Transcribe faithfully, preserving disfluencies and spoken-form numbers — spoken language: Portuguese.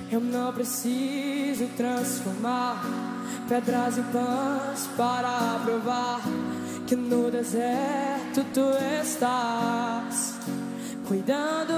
Eu não preciso transformar pedras em pães para provar que no deserto tu estás cuidando